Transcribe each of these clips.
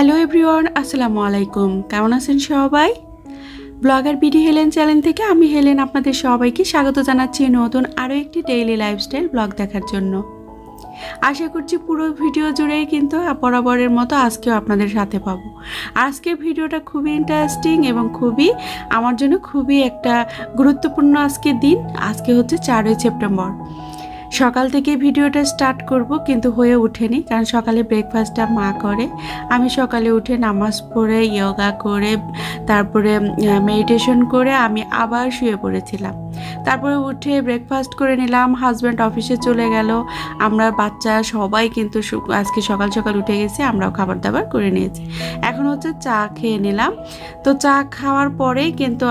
Hello everyone, আসসালামু আলাইকুম। কেমন আছেন সবাই? ব্লগার বিডি হেলেন চ্যানেল থেকে আমি হেলেন আপনাদের সবাইকে স্বাগত জানাচ্ছি নতুন আরও একটি ডেইলি লাইফস্টাইল ব্লগ দেখার জন্য। আশা করছি পুরো ভিডিও জুড়েই কিন্তু বরাবরের মতো আজকেও আপনাদের সাথে পাবো। আজকের ভিডিওটা খুবই ইন্টারেস্টিং এবং আমার জন্য খুবই একটা গুরুত্বপূর্ণ আজকের দিন। আজকে হচ্ছে 4ই সেপ্টেম্বর। সকাল থেকে ভিডিওটা স্টার্ট করব, কিন্তু হয়ে ওঠেনি, কারণ সকালে ব্রেকফাস্টটা মা করে। আমি সকালে উঠে নামাজ পড়ে যোগা করে তারপরে মেডিটেশন করে আমি আবার শুয়ে পড়েছিলাম। তারপরে উঠে ব্রেকফাস্ট করে নিলাম। হাজব্যান্ড অফিসে চলে গেল, আমরা বাচ্চা সবাই কিন্তু আজকে সকাল সকাল উঠে গেছি, আমরাও খাবার দাবার করে নিয়েছি। এখন হচ্ছে চা খেয়ে নিলাম। তো চা খাওয়ার পরেই কিন্তু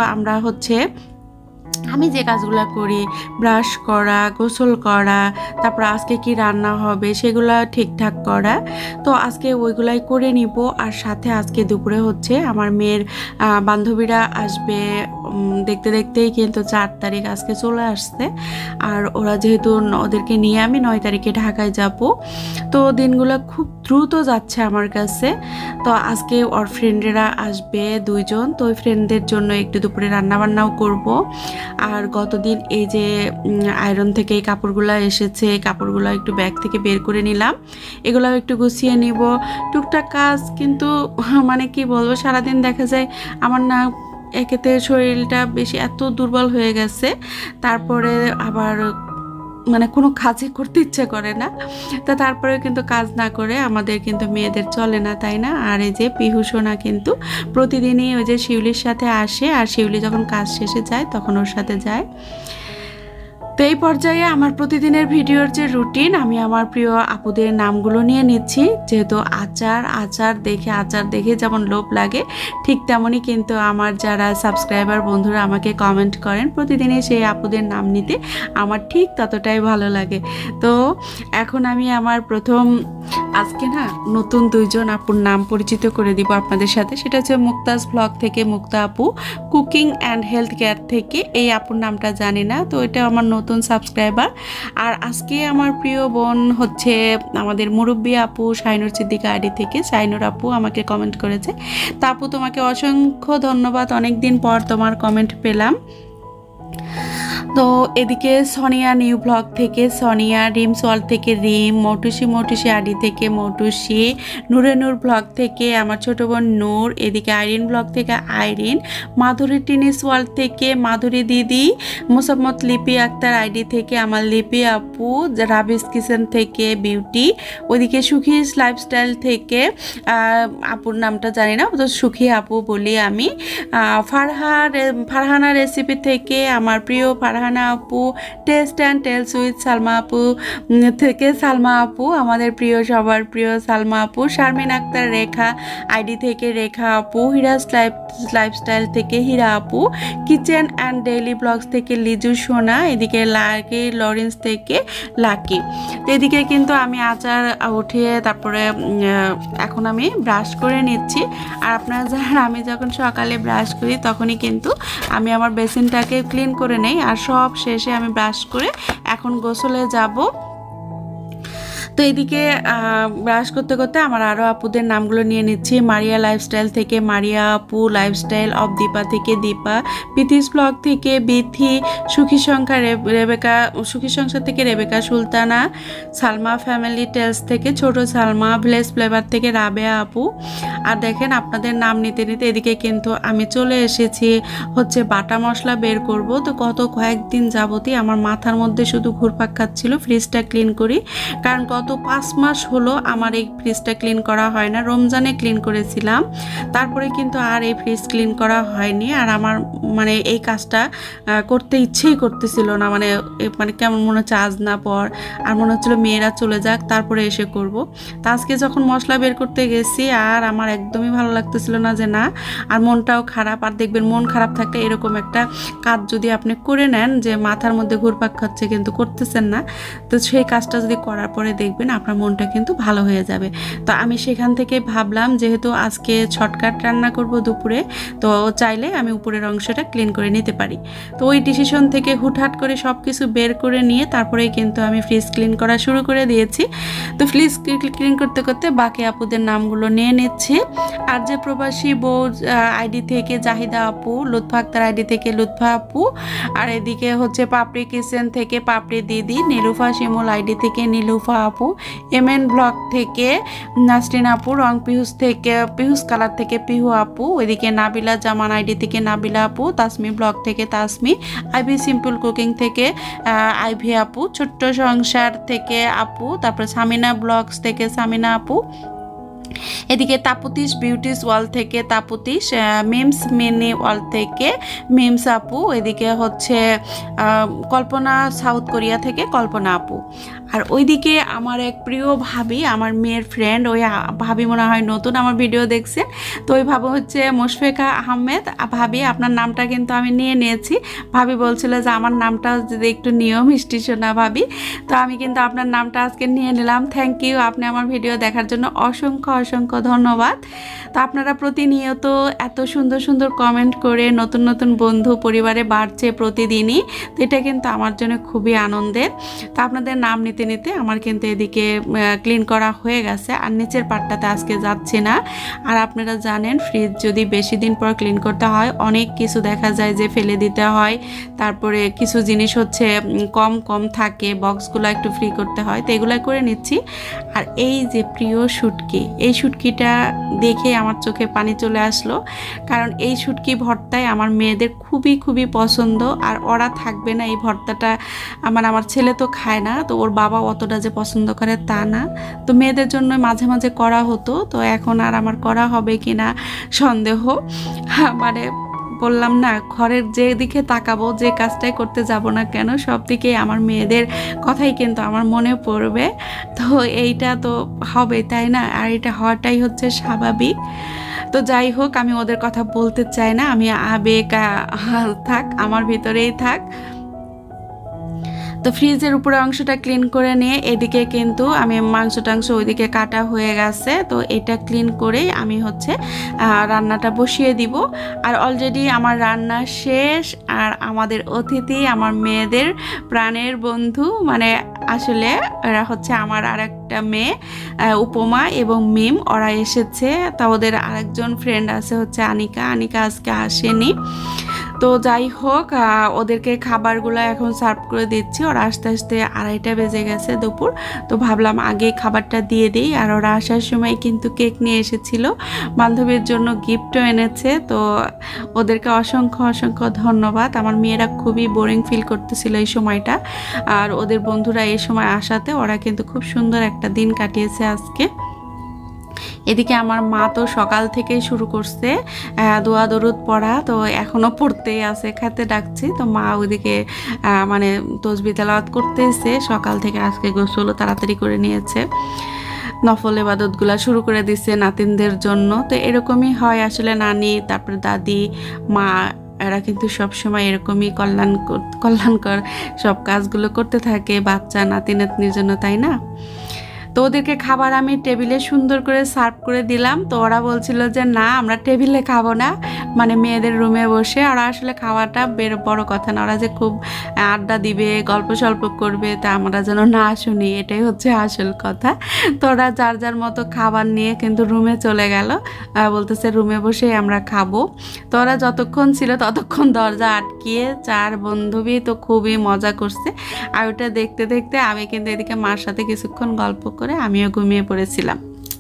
আমি যে কাজগুলো করি, ব্রাশ করা, গোসল করা, তারপর আজকে কি রান্না হবে সেগুলো ঠিকঠাক করা, তো আজকে ওইগুলাই করে নিব। আর সাথে আজকে দুপুরে হচ্ছে আমার মেয়ের বান্ধবীরা আসবে। দেখতে দেখতেই কিন্তু 4 তারিখ আজকে চলে আসছে। আর ওরা যেহেতু ওদেরকে নিয়ে আমি 9 তারিখে ঢাকায় যাব, তো দিনগুলো খুব দ্রুত যাচ্ছে আমার কাছে। তো আজকে ওর ফ্রেন্ডেরা আসবে 2 জন, তো ওই ফ্রেন্ডদের জন্য একটু দুপুরে রান্নাবান্নাও করব। আর গতদিন এই যে আয়রন থেকে এই কাপড়গুলো এসেছে, এই কাপড়গুলো একটু ব্যাগ থেকে বের করে নিলাম, এগুলোও একটু গুছিয়ে নিব। টুকটাক কাজ, কিন্তু মানে কি বলবো, সারাদিন দেখা যায় আমার না একেতে শরীরটা বেশি এত দুর্বল হয়ে গেছে, তারপরে আবার মানে কোনো কাজই করতে ইচ্ছে করে না। তা তারপরেও কিন্তু কাজ না করে আমাদের কিন্তু মেয়েদের চলে না, তাই না? আর এই যে পিহুসোনা কিন্তু প্রতিদিনই ওই যে শিউলির সাথে আসে, আর শিউলি যখন কাজ শেষে যায় তখন ওর সাথে যায়। তো এই পর্যায়ে আমার প্রতিদিনের ভিডিওর যে রুটিন, আমি আমার প্রিয় আপুদের নামগুলো নিয়ে নিচ্ছি। যেহেতু আচার দেখে যেমন লোভ লাগে, ঠিক তেমনই কিন্তু আমার যারা সাবস্ক্রাইবার বন্ধুরা আমাকে কমেন্ট করেন, প্রতিদিনই সেই আপুদের নাম নিতে আমার ঠিক ততটাই ভালো লাগে। তো এখন আমি আমার আজকে নতুন 2 জন আপুর নাম পরিচিত করে দিব আপনাদের সাথে। সেটা হচ্ছে মুক্তাজ ব্লগ থেকে মুক্তা আপু, কুকিং অ্যান্ড হেলথ কেয়ার থেকে এই আপুর নামটা জানি না, তো এটা আমার নতুন সাবস্ক্রাইবার। আর আজকে আমার প্রিয় বোন হচ্ছে আমাদের মুরব্বী আপু শাইনুর সিদ্দিকা আইডি থেকে শাইনুর আপু আমাকে কমেন্ট করেছে। তা আপু, তোমাকে অসংখ্য ধন্যবাদ, অনেক দিন পর তোমার কমেন্ট পেলাম। তো এদিকে সোনিয়া নিউ ব্লগ থেকে সোনিয়া, রিমস ওয়ার্ল্ড থেকে রিম, মটুসি আডি থেকে মটুসি, নূর ব্লগ থেকে আমার ছোট বোন নূর, এদিকে আইরিন ব্লগ থেকে আইরিন, মাধুরী টিনিস ওয়ার্ল্ড থেকে মাধুরী দিদি, মোসাম্মদ লিপি আক্তার আইডি থেকে আমার লিপি আপু, রাবিস কিচেন থেকে বিউটি, ওইদিকে সুখী লাইফস্টাইল থেকে আপুর নামটা জানি না, তো সুখী আপু বলি আমি, ফারহানা রেসিপি থেকে আমার প্রিয় ফারহানা আপু, taste and tales with Salma আপু থেকে সালমা আপু, আমাদের প্রিয় সবার প্রিয় সালমা আপু, শারমিন আক্তার রেখা আইডি থেকে রেখা আপু, হিরাস লাইফস্টাইল থেকে হীরা আপু, কিচেন অ্যান্ড ডেইলি ব্লগস থেকে লিজু সোনা, এদিকে লাকি লরেন্স থেকে লাকি। তো এদিকে কিন্তু আমি আচার উঠিয়ে তারপরে এখন আমি ব্রাশ করে নিচ্ছি। আর আপনারা জানেন, আমি যখন সকালে ব্রাশ করি তখনই কিন্তু আমি আমার বেসিনটাকে ক্লিন করে নেই, আর সব শেষে আমি ব্রাশ করে এখন গোসলে যাব। তো এদিকে ব্রাশ করতে করতে আমার আরও আপুদের নামগুলো নিয়ে নিচ্ছি। মারিয়া লাইফস্টাইল থেকে মারিয়া আপু, লাইফস্টাইল অফ দীপা থেকে দীপা, বিথিস ব্লগ থেকে বিথি, সুখী সংসার থেকে রেবেকা সুলতানা, সালমা ফ্যামিলি টেলস থেকে ছোট সালমা, ভিলেজ ফ্লেভার থেকে রাবেয়া আপু। আর দেখেন, আপনাদের নাম নিতে নিতে এদিকে কিন্তু আমি চলে এসেছি হচ্ছে বাটা মশলা বের করব। তো কয়েকদিন যাবতই আমার মাথার মধ্যে শুধু ঘুরপাক খাচ্ছিল ফ্রিজটা ক্লিন করি, কারণ গত 5 মাস হলো আমার এই ফ্রিজটা ক্লিন করা হয় না। রমজানে ক্লিন করেছিলাম, তারপরে কিন্তু আর এই ফ্রিজ ক্লিন করা হয়নি। আর আমার মানে এই কাজটা করতে ইচ্ছেই করতেছিল না, মানে কেমন মনে হচ্ছে আজ না পর, আর মনে হচ্ছিল মেয়েরা চলে যাক তারপরে এসে করব। তা আজকে যখন মশলা বের করতে গেছি, আর আমার একদমই ভালো লাগতেছিল না, যে না, আর মনটাও খারাপ। আর দেখবেন, মন খারাপ থাকলে এরকম একটা কাজ যদি আপনি করে নেন, যে মাথার মধ্যে ঘুরপাক খাচ্ছে কিন্তু করতেছেন না, তো সেই কাজটা যদি করার পরে দেখবেন দেখবেন আপনার মনটা কিন্তু ভালো হয়ে যাবে। তো আমি সেখান থেকে ভাবলাম যেহেতু আজকে শর্টকাট রান্না করব দুপুরে, তো চাইলে আমি উপরের অংশটা ক্লিন করে নিতে পারি। তো ওই ডিসিশন থেকে হুটহাট করে সব কিছু বের করে নিয়ে তারপরেই কিন্তু আমি ফ্রিজ ক্লিন করা শুরু করে দিয়েছি। তো ফ্রিজ ক্লিন করতে করতে বাকি আপুদের নামগুলো নিয়ে নিচ্ছি। আর যে প্রবাসী বউ আইডি থেকে জাহিদা আপু, লুৎফা আক্তার আইডি থেকে লুৎফা আপু, আর এদিকে হচ্ছে পাপড়ি কিচেন থেকে পাপড়ি দিদি, নীলুফা শিমুল আইডি থেকে নীলুফা আপু, এমএন ব্লগ থেকে নাসরিন আপু, রং পিহুস থেকে পিহুস কালার থেকে পিহু আপু, ওইদিকে নাবিলা জামান আইডি থেকে নাবিলা আপু, তাসমি ব্লগ থেকে তাসমি, আইভি সিম্পল কুকিং থেকে আইভি আপু, ছোট্ট সংসার থেকে আপু, তারপর সামিনা ব্লগস থেকে সামিনা আপু, এদিকে তাপতিশ বিউটিস ওয়াল থেকে তাপতিশ, মিমস মিনি ওয়াল থেকে মিমস আপু, এদিকে হচ্ছে কল্পনা সাউথ কোরিয়া থেকে কল্পনা আপু। আর ওইদিকে আমার এক প্রিয় ভাবি, আমার মেয়ের ফ্রেন্ড, ওই ভাবি মনে হয় নতুন আমার ভিডিও দেখছেন, তো ওই ভাবি হচ্ছে মুশফিকা আহমেদ ভাবি, আপনার নামটা কিন্তু আমি নিয়ে নিয়েছি। ভাবি বলছিল যে আমার নামটা যদি একটু নিও মিষ্টি সোনা ভাবি, তো আমি কিন্তু আপনার নামটা আজকে নিয়ে নিলাম। থ্যাংক ইউ, আপনি আমার ভিডিও দেখার জন্য অসংখ্য অসংখ্য ধন্যবাদ। তো আপনারা প্রতিনিয়ত এত সুন্দর সুন্দর কমেন্ট করে নতুন নতুন বন্ধু পরিবারে বাড়ছে প্রতিদিনই, তো এটা কিন্তু আমার জন্য খুবই আনন্দের। তো আপনাদের নাম নিতে নিতে আমার কিন্তু এদিকে ক্লিন করা হয়ে গেছে, আর নিচের পাটটাতে আজকে যাচ্ছে না। আর আপনারা জানেন ফ্রিজ যদি বেশি দিন পর ক্লিন করতে হয় অনেক কিছু দেখা যায় যে ফেলে দিতে হয়, তারপরে কিছু জিনিস হচ্ছে কম কম থাকে, বক্সগুলো একটু ফ্রি করতে হয়, তো এগুলো করে নিচ্ছি। আর এই যে প্রিয় শুটকি, এই শুটকিটা দেখে আমার চোখে পানি চলে আসলো, কারণ এই শুটকি ভর্তায় আমার মেয়েদের খুবই খুবই পছন্দ। আর ওরা থাকবে না এই ভর্তাটা, আমার ছেলে তো খায় না, তো ওর বাবা অতটা যে পছন্দ করে তা না, তো মেয়েদের জন্য মাঝে মাঝে করা হতো, তো এখন আর আমার করা হবে কিনা সন্দেহ। মানে বললাম না, ঘরের যে দিকে তাকাবো, যে কাজটাই করতে যাব না কেন, সব দিকে আমার মেয়েদের কথাই কিন্তু আমার মনে পড়বে। তো এইটা তো হবে, তাই না? আর এটা হওয়াটাই হচ্ছে স্বাভাবিক। তো যাই হোক, আমি ওদের কথা বলতে চাই না, আমি আবেগ থাক আমার ভিতরেই থাক। তো ফ্রিজের উপরে অংশটা ক্লিন করে নিয়ে এদিকে কিন্তু আমি মাংস টাংস ওইদিকে কাটা হয়ে গেছে, তো এটা ক্লিন করেই আমি হচ্ছে রান্নাটা বসিয়ে দিব। আর অলরেডি আমার রান্না শেষ। আর আমাদের অতিথি আমার মেয়েদের প্রাণের বন্ধু, মানে আসলে এরা হচ্ছে আমার আরেকটা মেয়ে উপমা এবং মিম, ওরা এসেছে। তা ওদের আরেকজন ফ্রেন্ড আছে হচ্ছে আনিকা, আনিকা আজকে আসেনি। তো যাই হোক, ওদেরকে খাবারগুলো এখন সার্ভ করে দিচ্ছি। ওরা আস্তে আস্তে 2:30 বেজে গেছে দুপুর, তো ভাবলাম আগে খাবারটা দিয়ে দিই। আর ওরা আসার সময় কিন্তু কেক নিয়ে এসেছিল, বান্ধবীর জন্য গিফটও এনেছে। তো ওদেরকে অসংখ্য অসংখ্য ধন্যবাদ। আমার মেয়েরা খুবই বোরিং ফিল করতেছিল এই সময়টা, আর ওদের বন্ধুরা এই সময় আসাতে ওরা কিন্তু খুব সুন্দর একটা দিন কাটিয়েছে আজকে। এদিকে আমার মা তো সকাল থেকেই শুরু করছে দোয়া দরুদ পড়া, তো এখনও পড়তেই আছে, খেতে ডাকছি। তো মা ওইদিকে মানে তসবিহ তেলাওয়াত করতেছে সকাল থেকে। আজকে গোসলও তাড়াতাড়ি করে নিয়েছে, নফল ইবাদতগুলা শুরু করে দিচ্ছে নাতিনদের জন্য। তো এরকমই হয় আসলে, নানি তারপরে দাদি মা এরা কিন্তু সবসময় এরকমই কল্যাণকর সব কাজগুলো করতে থাকে বাচ্চা নাতি নাতনির জন্য, তাই না? তো ওদেরকে খাবার আমি টেবিলে সুন্দর করে সার্ভ করে দিলাম। তো ওরা বলছিল যে না, আমরা টেবিলে খাবো না, মানে মেয়েদের রুমে বসে। ওরা আসলে খাওয়াটা বড় কথা না, ওরা যে খুব আড্ডা দিবে, গল্প সল্প করবে, তা আমরা যেন না শুনি, এটাই হচ্ছে আসল কথা। তো ওরা যার যার মতো খাবার নিয়ে কিন্তু রুমে চলে গেল, বলতেছে রুমে বসেই আমরা খাবো। তো ওরা যতক্ষণ ছিল ততক্ষণ দরজা আটকিয়ে 4 বান্ধবী তো খুবই মজা করছে। আর ওটা দেখতে দেখতে আমি কিন্তু এদিকে মার সাথে কিছুক্ষণ গল্প করে আমিও ঘুমিয়ে পড়েছিলাম।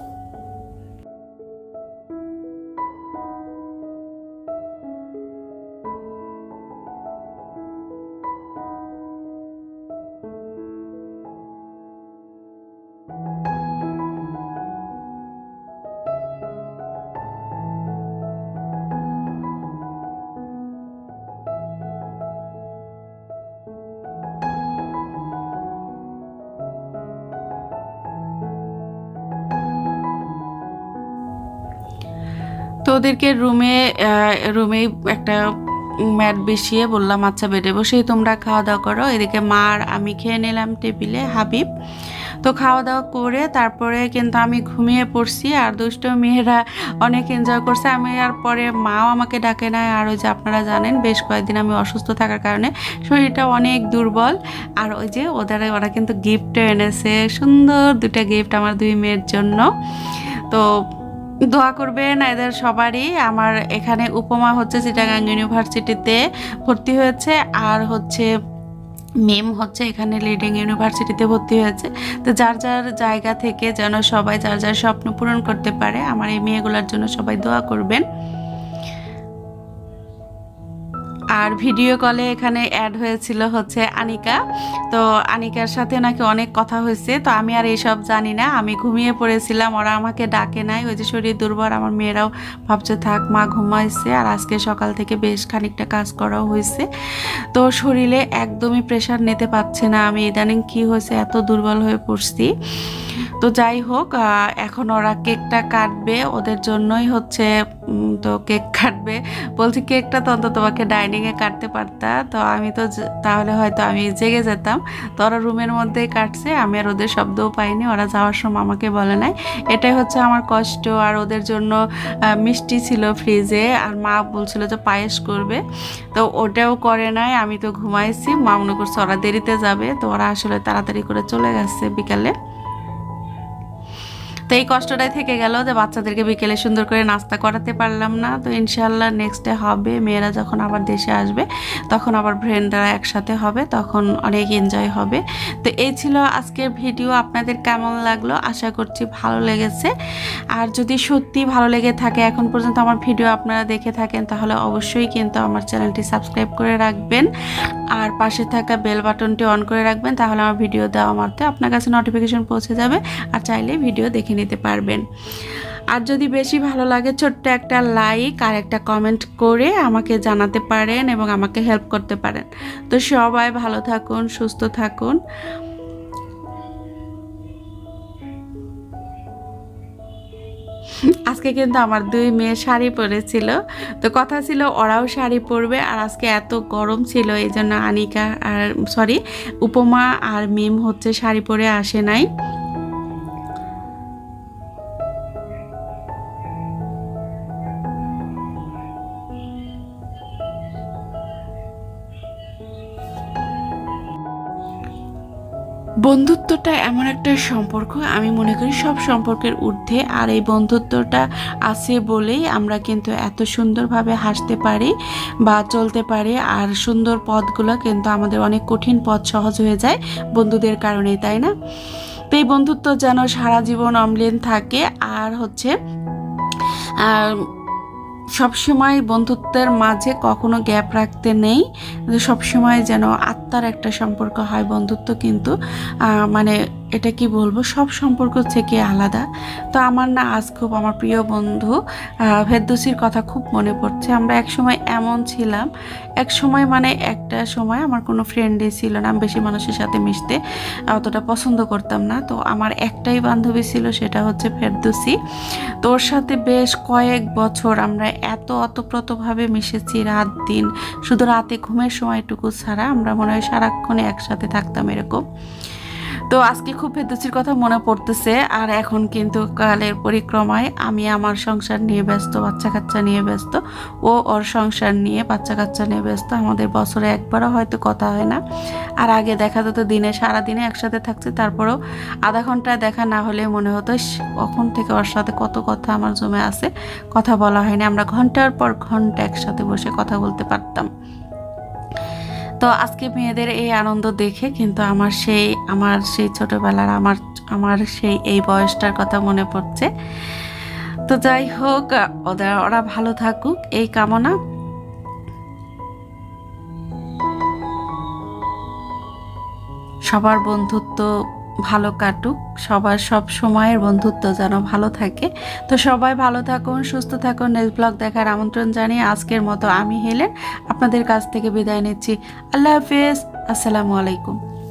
তো ওদেরকে রুমেই একটা ম্যাট বিছিয়ে বললাম আচ্ছা বেডে বসেই তোমরা খাওয়া দাওয়া করো। এদিকে মা আর আমি খেয়ে নিলাম টেবিলে, হাবিব। তো খাওয়া দাওয়া করে তারপরে কিন্তু আমি ঘুমিয়ে পড়ছি, আর দুষ্ট মেয়েরা অনেক এনজয় করছে। আমি আর পরে মাও আমাকে ডাকে নাই, আর ওই যে আপনারা জানেন বেশ কয়েকদিন আমি অসুস্থ থাকার কারণে শরীরটা অনেক দুর্বল। আর ওই যে ওরা কিন্তু গিফটও এনেছে, সুন্দর দুটা গিফট আমার দুই মেয়ের জন্য। তো দোয়া করবেন এদের সবারই। আমার এখানে উপমা হচ্ছে চিটাগাং ইউনিভার্সিটিতে ভর্তি হয়েছে, আর হচ্ছে মেম হচ্ছে এখানে লিডিং ইউনিভার্সিটিতে ভর্তি হয়েছে। তো যার যার জায়গা থেকে যেন সবাই যার যার স্বপ্ন পূরণ করতে পারে, আমার এই মেয়েগুলোর জন্য সবাই দোয়া করবেন। আর ভিডিও কলে এখানে অ্যাড হয়েছিল হচ্ছে আনিকা। তো আনিকার সাথে নাকি অনেক কথা হয়েছে, তো আমি আর এইসব জানি না, আমি ঘুমিয়ে পড়েছিলাম, ওরা আমাকে ডাকে নাই। ওই যে শরীর দুর্বল, আমার মেয়েরাও ভাবছে থাক মা ঘুমাইছে। আর আজকে সকাল থেকে বেশ খানিকটা কাজ করাও হয়েছে, তো শরীরে একদমই প্রেশার নিতে পারছে না। আমি ইদানিং কি হয়েছে এত দুর্বল হয়ে পড়ছি। তো যাই হোক, এখন ওরা কেকটা কাটবে, ওদের জন্যই হচ্ছে তো কেক কাটবে। বলছি কেকটা তো অন্তত তোমাকে ডাইনিংয়ে কাটতে পারতা, তো আমি তো তাহলে হয়তো আমি জেগে যেতাম। তো ওরা রুমের মধ্যেই কাটছে, আমি আর ওদের শব্দও পাইনি, ওরা যাওয়ার সময় আমাকে বলে নাই। এটাই হচ্ছে আমার কষ্ট। আর ওদের জন্য মিষ্টি ছিল ফ্রিজে, আর মা বলছিল যে পায়েস করবে, তো ওটাও করে নাই। আমি তো ঘুমাইছি, মা মনে করছে ওরা দেরিতে যাবে, তো ওরা আসলে তাড়াতাড়ি করে চলে গেছে বিকালে। তো এই কষ্টটাই থেকে গেল যে বাচ্চাদেরকে বিকেলে সুন্দর করে নাস্তা করাতে পারলাম না। তো ইনশাল্লাহ নেক্সট ডে হবে, মেয়েরা যখন আবার দেশে আসবে তখন আবার ফ্রেন্ডরা একসাথে হবে, তখন অনেক এনজয় হবে। তো এই ছিল আজকের ভিডিও। আপনাদের কেমন লাগলো? আশা করছি ভালো লেগেছে। আর যদি সত্যি ভালো লেগে থাকে, এখন পর্যন্ত আমার ভিডিও আপনারা দেখে থাকেন, তাহলে অবশ্যই কিন্তু আমার চ্যানেলটি সাবস্ক্রাইব করে রাখবেন, আর পাশে থাকা বেল বাটনটি অন করে রাখবেন, তাহলে আমার ভিডিও দেওয়া মাত্রই আপনার কাছে নোটিফিকেশন পৌঁছে যাবে, আর চাইলে ভিডিও দেখে নিতে পারবেন। আর যদি বেশি ভালো লাগে ছোট্ট একটা লাইক আর একটা কমেন্ট করে আমাকে জানাতে পারেন এবং আমাকে হেল্প করতে পারেন। তো সবাই ভালো থাকুন, সুস্থ থাকুন। আজকে কিন্তু আমার দুই মেয়ে শাড়ি পরেছিল, তো কথা ছিল ওরাও শাড়ি পরবে। আর আজকে এত গরম ছিল, এই জন্য আনিকা আর উপমা আর মিম হচ্ছে শাড়ি পরে আসে নাই। বন্ধুত্বটা এমন একটা সম্পর্ক, আমি মনে করি সব সম্পর্কের ঊর্ধ্বে। আর এই বন্ধুত্বটা আছে বলেই আমরা কিন্তু এত সুন্দরভাবে হাসতে পারি বা চলতে পারি, আর সুন্দর পথগুলো কিন্তু আমাদের অনেক কঠিন পথ সহজ হয়ে যায় বন্ধুদের কারণেই, তাই না? তো এই বন্ধুত্ব যেন সারা জীবন অম্লান থাকে। আর হচ্ছে সবসময় বন্ধুত্বের মাঝে কখনো গ্যাপ রাখতে নেই, সবসময় যেন আত্মার একটা সম্পর্ক হয় বন্ধুত্ব। কিন্তু মানে এটা কি বলবো, সব সম্পর্ক থেকে আলাদা। তো আমার না আজ খুব আমার প্রিয় বন্ধু ফেরদৌসীর কথা খুব মনে পড়ছে। আমরা এক সময় এমন ছিলাম, এক সময় মানে একটা সময় আমার কোনো ফ্রেন্ডই ছিল না, বেশি মানুষের সাথে মিশতে অতটা পছন্দ করতাম না। তো আমার একটাই বান্ধবী ছিল, সেটা হচ্ছে ফেরদৌসী। তো ওর সাথে বেশ কয়েক বছর আমরা এত অতপ্রতভাবে মিশেছি, রাত দিন, শুধু রাতে ঘুমের সময়টুকু ছাড়া আমরা মনে হয় সারাক্ষণে একসাথে থাকতাম এরকম। তো আজকে খুব ফেরদৌসীর কথা মনে পড়তেছে। আর এখন কিন্তু কালের পরিক্রমায় আমি আমার সংসার নিয়ে ব্যস্ত, বাচ্চা কাচ্চা নিয়ে ব্যস্ত, ও ওর সংসার নিয়ে বাচ্চা কাচ্চা নিয়ে ব্যস্ত। আমাদের বছরে একবারও হয়তো কথা হয় না। আর আগে দেখা যেত দিনে সারাদিনে একসাথে থাকছে, তারপরেও আধা ঘন্টা দেখা না হলে মনে হতো কখন থেকে ওর সাথে কত কথা আমার জমে আছে, কথা বলা হয়নি। আমরা ঘন্টার পর ঘন্টা একসাথে বসে কথা বলতে পারতাম। তো আজকে মেয়েদের এই আনন্দ দেখে কিন্তু আমার সেই ছোটবেলার আমার সেই এই বয়সটার কথা মনে পড়ছে। তো যাই হোক, ওরা ভালো থাকুক এই কামনা। সবার বন্ধুত্ব ভালো কাটুক, সবার সব সময়ের বন্ধুত্ব যেন ভালো থাকে। তো সবাই ভালো থাকুন, সুস্থ থাকুন। নেক্সট ব্লগ দেখার আমন্ত্রণ জানিয়ে আজকের মতো আমি হেলেন আপনাদের কাছ থেকে বিদায় নিচ্ছি। আল্লাহ হাফেজ, আসসালামু আলাইকুম।